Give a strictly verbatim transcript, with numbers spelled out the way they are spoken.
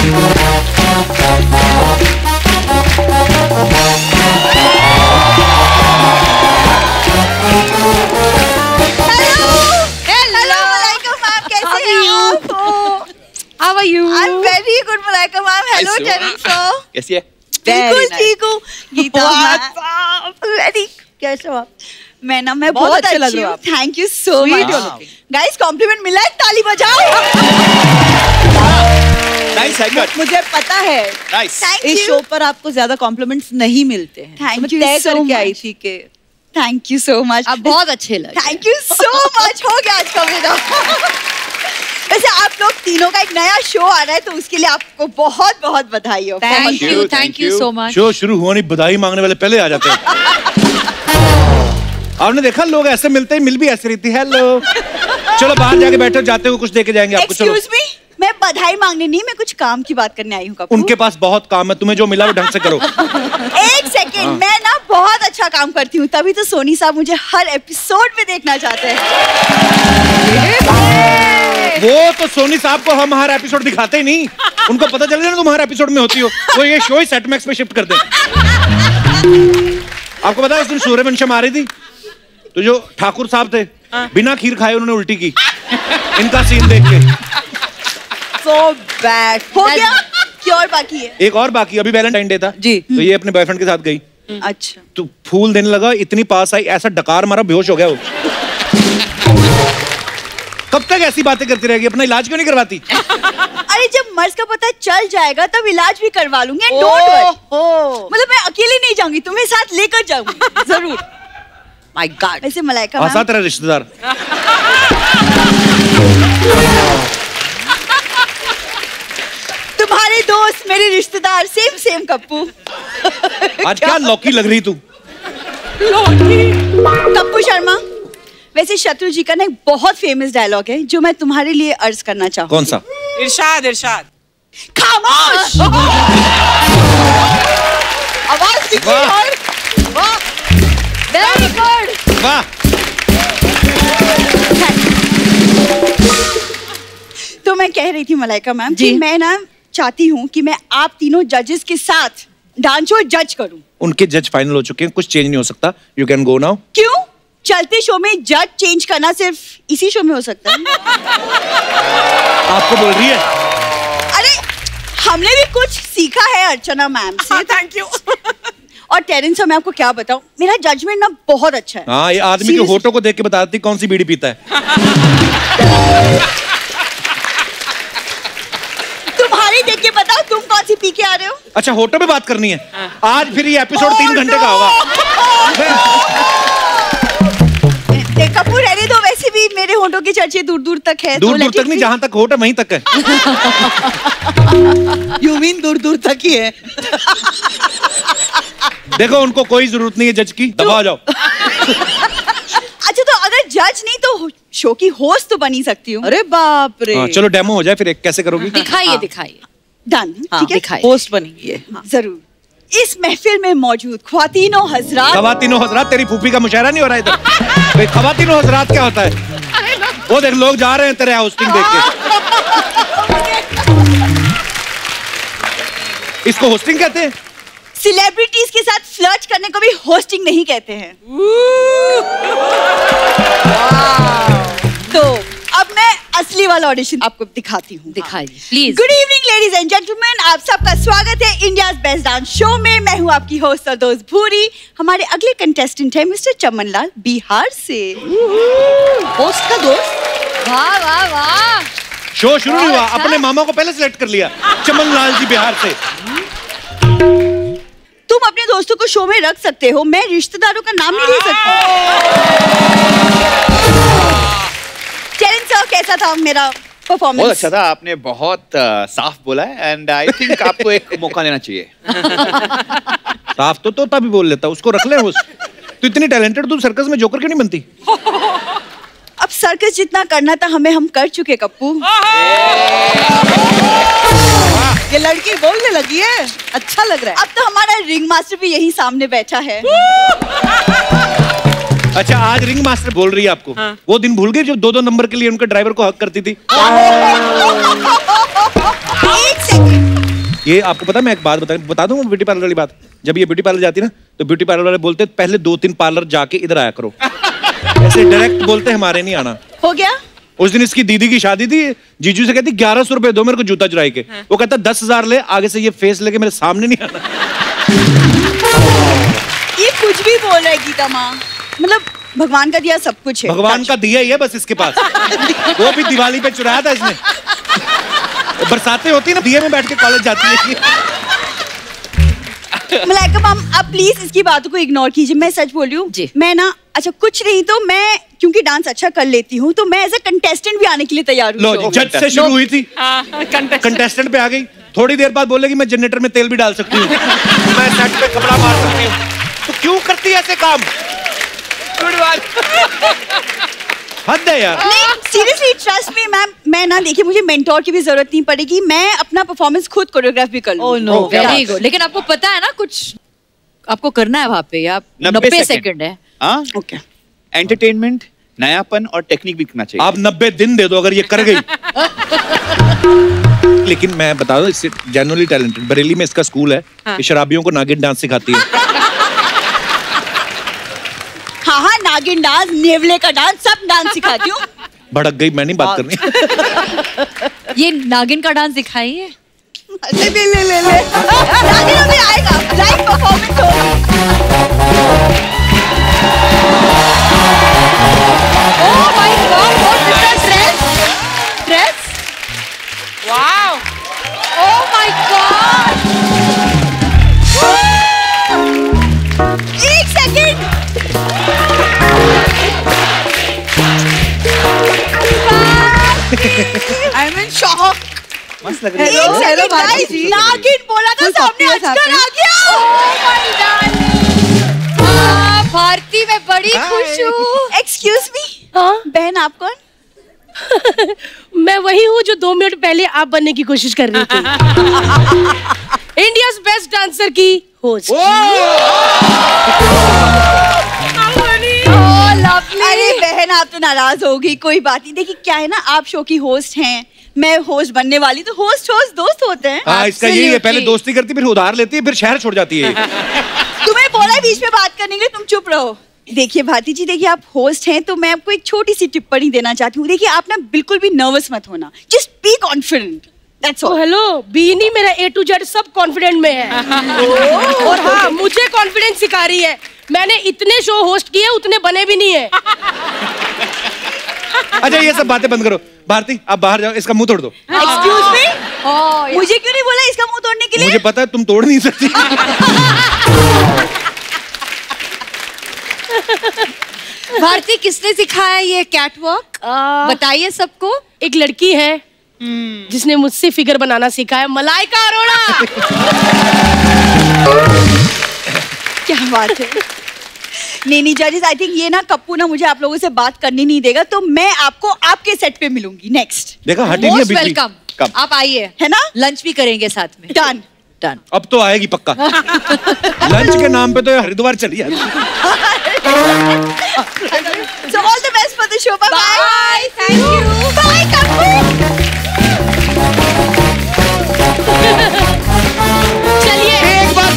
How are you? I'm very good, Malaika ma'am. Hello, Terence sir. कैसी है? बिल्कुल ठीक हूँ. गीता मैम. Very. कैसे हो आप? मैं ना मैं बहुत अच्छी लग रही हूँ. Thank you so much. Guys, compliment मिला है, ताली बजाओ. Nice haircut. मुझे पता है. Nice. इस शो पर आपको ज्यादा कॉम्प्लीमेंट्स नहीं मिलते हैं. Thank you so much. आई थी के. Thank you so much. आप बहुत अच्छे लगे. Thank you so much. हो गया आज का मेरा. वैसे आप लोग तीनों का एक नया शो आ रहा है तो उसके लिए आपको बहुत बहुत बधाई हो. Thank you, thank you so much. Show शुरू हुआ नहीं, बधाई मांगने वाले पहले आ जाते हैं. आपने देखा लोग ऐसे मिलते हैं, मिल भी ऐसे रही थी. हेलो, चलो बाहर जाके बैठो, जाते हो कुछ देके जाएंगे आपको. चलो. Excuse me, मैं बधाई मांगने नहीं, मैं कुछ काम की बात करने आई हूँ. उनके पास बहुत काम है, तुम्हें जो मिला वो ढंग से करो. एक सेकेंड, मैं ना बहुत अच्छा काम करती हूँ, तभी तो सोनी साहब मुझे हर एपिसोड में देखना चाहते हैं. वो तो सोनी साहब को हम हर एपिसोड दिखाते ही नहीं. उनको पता चल गया ना तुम हर एपिसोड में होती हो, वो ये शो ही सेट मैक्स पे शिफ्ट कर दे. आपको पता है उस दिन सूर्यवंशम आ रही थी तो जो ठाकुर साहब थे बिना खीर खाए उन्होंने उल्टी की इनका सीन देख के. So bad. हो गया? क्या और बाकी है? एक और बाकी, अभी वैलेंटाइन डे था जी. तो ये अपने बॉयफ्रेंड के साथ गई. अच्छा. तो फूल देने लगा, इतनी पास आई, ऐसा डकार मारा, बेहोश हो गया वो. कब तक ऐसी बातें करती रहेगी? अपना इलाज क्यों नहीं करवाती? अरे जब मर्ज का पता चल जाएगा तब इलाज भी करवा लूंगी. Don't worry. मतलब मैं अकेले नहीं जाऊंगी, तुम्हें साथ लेकर जाऊंगी जरूर. My god. वैसे मलाइका मैम, आसा तेरा रिश्तेदार. तुम्हारे दोस्त मेरे रिश्तेदार, सेम सेम कप्पू. आज क्या लौकी लग रही तू? कप्पू शर्मा, वैसे शत्रु जी का ना एक बहुत फेमस डायलॉग है जो मैं तुम्हारे लिए अर्ज करना चाहूँ. कौन सा? इरशाद इरशाद. खामोश. आवाज कितनी है? वाह, वेरी गुड. वाह. तो मैं कह रही थी मलाइका मैम कि मैं ना चाहती हूँ कि मैं आप तीनों जजेस के साथ डांस शो जज करूँ. उनके जज फाइनल हो चुके हैं, कुछ चेंज नहीं हो सकता. You can go now. क्यों? चलते शो में जज चेंज करना सिर्फ इसी शो में हो सकता है. आपको बोल रही है? अरे हमने भी कुछ सीखा है अर्चना मैम से. Thank you. और टेरेंस सर, मैं आपको क्या बताऊं, मेरा जजमेंट ना बहुत अच्छा है. हाँ, ये आदमी के होठों को देख के बताती कौन सी बीड़ी पीता है. तुम्हारी देख के बताओ तुम कौन सी पी के आ रहे हो. अच्छा, होठों पे बात करनी है आज. फिर ये एपिसोड तीन घंटे का होगा. कपूर रहने दो, वैसे भी मेरे होठों की चर्चे दूर दूर तक है. दूर दूर तक नहीं, जहाँ तक होठ है वहीं तक है. यू मीन दूर दूर तक ही है. देखो, उनको कोई जरूरत नहीं है जज की, दबा जाओ. अच्छा, तो अगर जज नहीं तो शो की होस्ट तो बनी सकती हूँ. अरे बाप रे. हाँ, चलो डेमो हो जाए फिर. एक कैसे करोगी? दिखाइए दिखाइए. डन. ठीक है, दिखाइए. होस्ट बनेंगी. जरूर. इस महफिल में मौजूद ख्वातीनो हजरात. ख्वातीनो हजरात, तेरी फूफी का मुशायरा नहीं हो रहा इधर? भाई ख्वातीनो हजरात क्या होता है? वो देख, लोग जा रहे हैं तेरे होस्टिंग देख के. इसको होस्टिंग कहते हैं? सेलिब्रिटीज के साथ फ्लर्ट करने को भी होस्टिंग नहीं कहते हैं. तो अब मैं असली वाला ऑडिशन आपको दिखाती हूँ. दिखाइए please. Good evening ladies and gentleman, आप सबका स्वागत है इंडियाज बेस्ट डांस शो में. मैं हूँ आपकी होस्ट और दोस्त भूरी. हमारे अगले कंटेस्टेंट है मिस्टर चमनलाल, बिहार से. होस्ट का दोस्त. वाह वाह वाह. शो शुरू नहीं हुआ, अपने मामा को पहले सिलेक्ट कर लिया. चमनलाल जी बिहार से. तुम अपने दोस्तों को शो में रख सकते हो, मैं रिश्तेदारों का नाम नहीं ले सकती. टेरेंस सर, कैसा था मेरा परफॉर्मेंस? बहुत अच्छा था. आपने बहुत uh, साफ बोला है एंड आई थिंक आपको एक मौका लेना चाहिए. साफ तो तोता भी बोल लेता, उसको रख ले होस्ट. तू इतनी टैलेंटेड, तू सर्कस में जोकर क्यों नहीं बनती? अब सर्कस जितना करना था हमें, हम कर चुके कप्पू. ये लड़की बोलने लगी है, अच्छा लग रहा है. अब तो हमारा रिंग मास्टर भी यही सामने बैठा है. अच्छा, आज रिंग मास्टर बोल रही है आपको. हाँ. वो दिन भूल गए जब दो दो नंबर के लिए उनके ड्राइवर को हक करती थी. एक सेकंड, ये आपको पता है, मैं एक बात बता बता दूं ब्यूटी पार्लर वाली बात। जब ये ब्यूटी पार्लर जाती है ना तो ब्यूटी पार्लर वाले बोलते पहले दो तीन पार्लर जाके इधर आया करो। ऐसे डायरेक्ट बोलते हमारे नहीं आना। हो गया। उस दिन इसकी दीदी की शादी थी, जीजू से कहती ग्यारह सौ रुपए दो मेरे को जूता चुराई के। वो कहता दस हजार ले, आगे से ये फेस लेके मेरे सामने नहीं आना। ये कुछ भी बोल रहा है गीता माँ, मतलब भगवान का दिया सब कुछ है। भगवान का दिया ही है बस इसके पास। वो भी दिवाली पे चुराया था इसने। बरसातें होती है ना, दिए में बैठ के कॉलेज जाती है। मलाइका मैम आप प्लीज इसकी बातों को इग्नोर कीजिए, मैं सच बोल रही हूँ। मैं ना अच्छा कुछ नहीं तो मैं क्योंकि डांस अच्छा कर लेती हूँ तो मैं एज अ कंटेस्टेंट भी आने के लिए तैयार हूँ। लो जज से शुरू हुई थी, कंटेस्टेंट पे आ गई। थोड़ी देर बाद बोलेगी मैं जनरेटर में तेल भी डाल सकती हूँ, मैं सेट पे कपड़ा मार सकती हूँ। तो क्यों करती है ऐसे काम? हद है यार। नहीं सीरियसली ट्रस्ट मी मैम, मैं ना देखिए मुझे मेंटोर की भी जरूरत नहीं पड़ेगी, मैं अपना परफॉर्मेंस खुद कोरियोग्राफ भी कर लूँ। Oh no, very good. लेकिन आपको पता है ना कुछ आपको करना है वहाँ पे, आप नब्बे सेकंड है। हाँ ओके। एंटरटेनमेंट, नयापन और टेक्निक भी करना चाहिए। आप नब्बे दिन दे दो अगर ये कर गई। लेकिन मैं बता दूं इससे जेन्युइनली टैलेंटेड। बरेली में इसका स्कूल है, हाँ। ये शराबियों को नागिन डांस सिखाती है। हाँ हाँ नागिन डांस, नेवले का डांस, सब डांस सिखाती हूँ। भड़क गई, मैं नहीं बात करनी। ये नागिन का डांस दिखाइए। ले ले ले ले ले। नागिन अभी आएगा, लाइव परफॉर्मेंस होगी। Oh my god, what is that dress? Dress? Wow! Oh my god! एक second. I am in shock. मस्त लग रही है। एक सेकंड गाइस, नागिन बोला था सामने अजगर आ गया। Oh my god! हाँ, भारती मैं बड़ी खुश हूँ। एक्सक्यूज मी, हाँ? बहन आप कौन? मैं वही हूँ जो दो मिनट पहले आप बनने की कोशिश कर रही थी। इंडियाज बेस्ट डांसर की होस्ट। अरे बहन आप तो नाराज होगी, कोई बात नहीं। देखिए क्या है ना, आप शो की होस्ट हैं, मैं होस्ट बनने वाली, तो होस्ट होस्ट दोस्त होते हैं। हाँ इसका यही है, पहले दोस्ती करती फिर उधार लेती है फिर शहर छोड़ जाती है। तुम्हें बोला है बीच में बात करने के लिए, तुम चुप रहो। देखिए भारती जी, देखिए आप होस्ट हैं तो मैं आपको एक छोटी सी टिप्पणी देना चाहती हूँ। देखिए आप ना बिल्कुल भी नर्वस मत होना, just be confident, that's all. Hello, be नहीं, मेरा ए टू जेड सब कॉन्फिडेंट में है। और हाँ, मुझे कॉन्फिडेंस सिखा रही है। मैंने इतने शो होस्ट किए, उतने बने भी नहीं है। अच्छा ये सब बातें बंद करो। भारती आप बाहर जाओ, इसका मुंह तोड़ दो। एक्सक्यूज मी, मुझे क्यों नहीं बोला इसका मुंह तोड़ने के लिए? मुझे पता है तुम तोड़ नहीं सकती। भारती किसने सिखाया ये कैटवॉक? बताइए सबको। एक लड़की है जिसने मुझसे फिगर बनाना सिखाया, मलाइका अरोड़ा। क्या बात है। नहीं नहीं जजेस, आई थिंक ये ना कप्पू ना मुझे आप लोगों से बात करनी नहीं देगा, तो मैं आपको आपके सेट पे मिलूंगी नेक्स्ट। देखा हटी नहीं मोस्ट वेलकम, आप आइए, है ना? लंच भी करेंगे साथ में। Done done. अब तो आएगी पक्का। लंच के नाम पे तो हरिद्वार चली जाती। So all the best for the show. Bye bye. Thank you. Bye.